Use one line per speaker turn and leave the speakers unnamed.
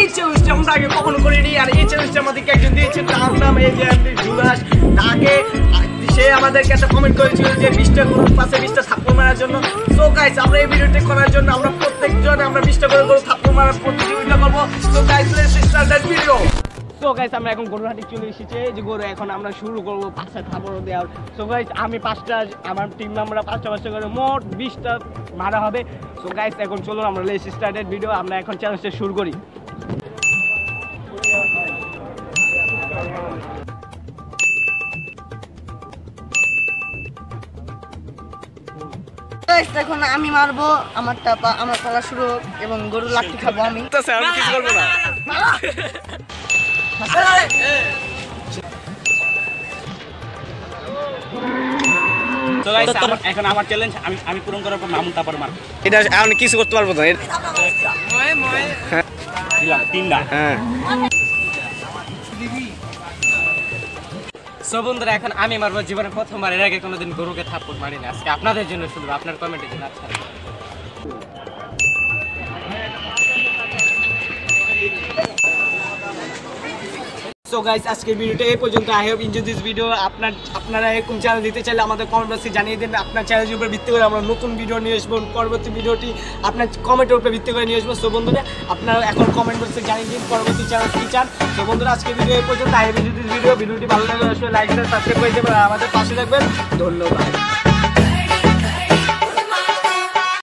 চ্যালেঞ্জটা আমরা আগে কখনো করিনি। আর এই চ্যালেঞ্জটা আমাদেরকে একজন দিয়েছে, তার নাম এই যে জুলাস। তাকে সে আমাদেরকে একটা কমেন্ট করেছিল যে 20টা গরুর পাশে 20টা থাপ্পড় মারার জন্য। সো গাইস আমরা এই ভিডিওটি করার জন্য আমরা প্রত্যেকজন আমরা 20টা করে গরু থাপ্পড় মারার প্রতিযোগিতা করবো। So guys let's start that video. So guys আমরা এখন গরুর হাটে চলে এসেছি, যে গরু এখন আমরা শুরু করবো পাঁচটা থাপ্পড় দেওয়ার। সো গাইস আমি 5টা, আমার টিম মেম্বাররা 5টা করে মোট 20টা মারা হবে। সো গাইস এখন চলুন আমরা লেটস স্টার্ট দ্যাট ভিডিও। আমরা এখন চ্যালেঞ্জটা শুরু করি।
এখন আমি মারবো, আমার পালা শুরু এবং গরু লাঠি খাবো আমি।
আমি কিছু করবো না।
এখন আমার চ্যালেঞ্জ আমি পূরণ করার পর মামুন তারপর মারবো।
এটা আমি কিছু করতে পারবো না।
দিলাম 3টা।
হ্যাঁ
সো বন্ধুরা এখন আমি মারবো জীবনে প্রথমবার। এর আগে কোনোদিন গরুকে থাপ্পড় মারিনি। আজকে আপনাদের জন্য শুধু, আপনার কমেন্টের জন্য। আচ্ছা
সো গাইস আজকের ভিডিওটা এই পর্যন্ত। I hope enjoy this video. আপনারা এরকম চ্যানেল দিতে চাইলে আমাদের কমেন্ট বক্সে জানিয়ে দিন। আপনার চ্যানেলের উপর ভিত্তি করে আমরা নতুন ভিডিও নিয়ে আসবো। পরবর্তী ভিডিওটি আপনার কমেন্টের উপর ভিত্তি করে নিয়ে আসবো। সো বন্ধুরা আপনারা এখন কমেন্ট বক্সে জানিয়ে দিন পরবর্তী চ্যানেল কী চান। সো বন্ধুরা আজকের ভিডিও এই পর্যন্ত। আই হোপ এনজয় দিস ভিডিওটি ভালো লাগলে অবশ্যই লাইক সাবস্ক্রাইব করে দেবেন আর আমাদের পাশে থাকবেন। ধন্যবাদ।